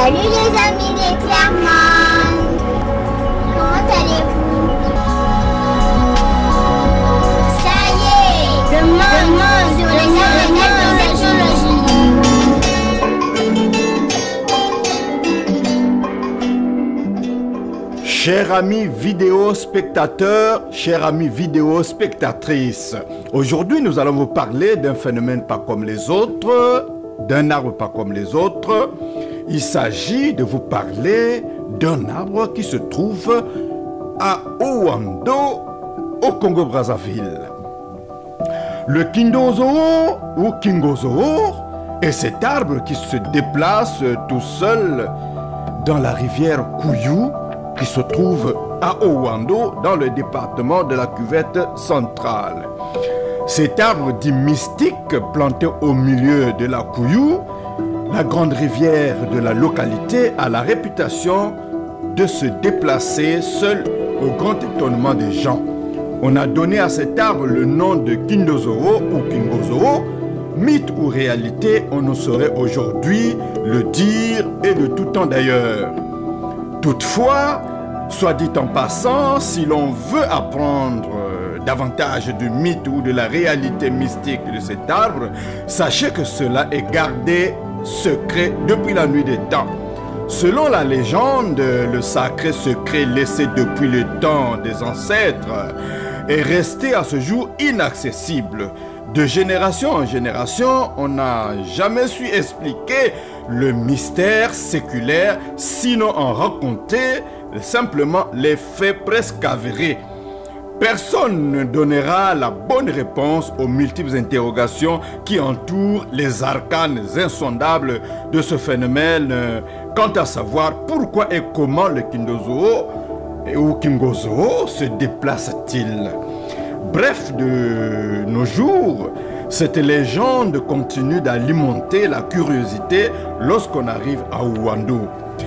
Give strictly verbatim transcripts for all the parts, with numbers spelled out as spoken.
Salut les amis des Clermont. Comment allez-vous? Ça y est, le monde sur les technologies. Chers amis vidéo spectateurs, chers amis vidéo spectatrices, aujourd'hui nous allons vous parler d'un phénomène pas comme les autres, d'un arbre pas comme les autres. Il s'agit de vous parler d'un arbre qui se trouve à Ouando, au Congo-Brazzaville. Le Kindozoo ou Kingozoo est cet arbre qui se déplace tout seul dans la rivière Kouyou qui se trouve à Ouando dans le département de la Cuvette centrale. Cet arbre dit mystique planté au milieu de la Kouyou, la grande rivière de la localité, a la réputation de se déplacer seul au grand étonnement des gens. On a donné à cet arbre le nom de Kindozoo ou Kingozoo. Mythe ou réalité, on ne saurait aujourd'hui le dire et de tout temps d'ailleurs. Toutefois, soit dit en passant, si l'on veut apprendre davantage du mythe ou de la réalité mystique de cet arbre, sachez que cela est gardé secret depuis la nuit des temps. Selon la légende, le sacré secret laissé depuis le temps des ancêtres est resté à ce jour inaccessible. De génération en génération, on n'a jamais su expliquer le mystère séculaire, sinon en raconter simplement les faits presque avérés. Personne ne donnera la bonne réponse aux multiples interrogations qui entourent les arcanes insondables de ce phénomène, quant à savoir pourquoi et comment le Kindozoo ou Kingozoo se déplace-t-il. Bref, de nos jours, cette légende continue d'alimenter la curiosité lorsqu'on arrive à Ouando.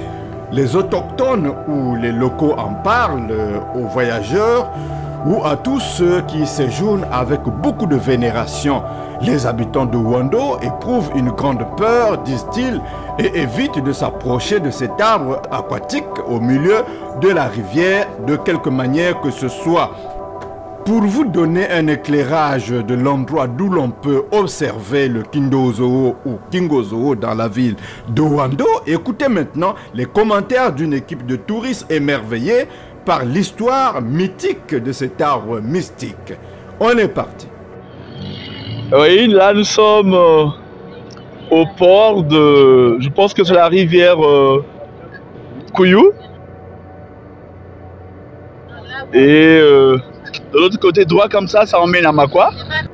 Les autochtones ou les locaux en parlent aux voyageurs ou à tous ceux qui séjournent avec beaucoup de vénération. Les habitants de Ouando éprouvent une grande peur, disent-ils, et évitent de s'approcher de cet arbre aquatique au milieu de la rivière de quelque manière que ce soit. Pour vous donner un éclairage de l'endroit d'où l'on peut observer le Kindozoo ou Kingozoo dans la ville de Ouando, écoutez maintenant les commentaires d'une équipe de touristes émerveillés par l'histoire mythique de cet arbre mystique. On est parti. Oui, là nous sommes euh, au port de, je pense que c'est la rivière euh, Kouyou. Et euh, de l'autre côté droit comme ça, ça emmène à Makwa.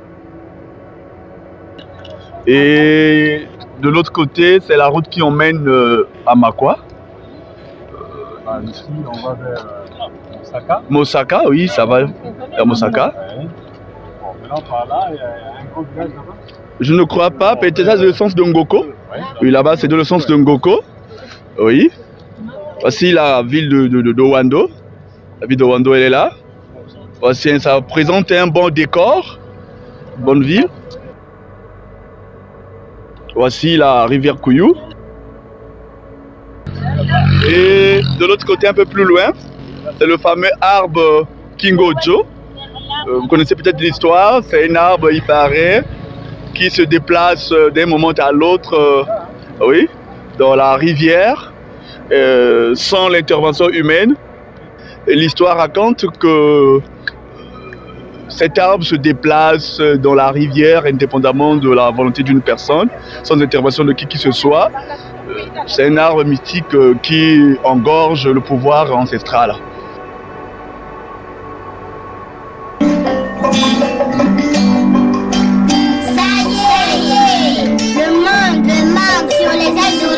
Et de l'autre côté, c'est la route qui emmène euh, à Makwa. Euh, ici, on va vers euh, Mosaka. Mosaka, oui, ça va vers Mosaka. Ouais. Bon, maintenant par là, il y a un gros village là-bas. Je ne crois pas, peut-être ça c'est le sens de Ngoko. Ouais. Oui, là-bas c'est dans le sens de Ngoko. Oui. Voici la ville de, de, de, de Ouando. La ville de Ouando, elle est là. Voici, ça présente un bon décor. Bonne ville. Voici la rivière Kouyou. Et de l'autre côté, un peu plus loin, c'est le fameux arbre Kingojo. Euh, vous connaissez peut-être l'histoire. C'est un arbre, il paraît, qui se déplace d'un moment à l'autre, euh, oui, dans la rivière, euh, sans l'intervention humaine. Et l'histoire raconte que cet arbre se déplace dans la rivière indépendamment de la volonté d'une personne, sans intervention de qui que ce soit. C'est un arbre mythique qui engorge le pouvoir ancestral. Ça y est, le monde manque sur les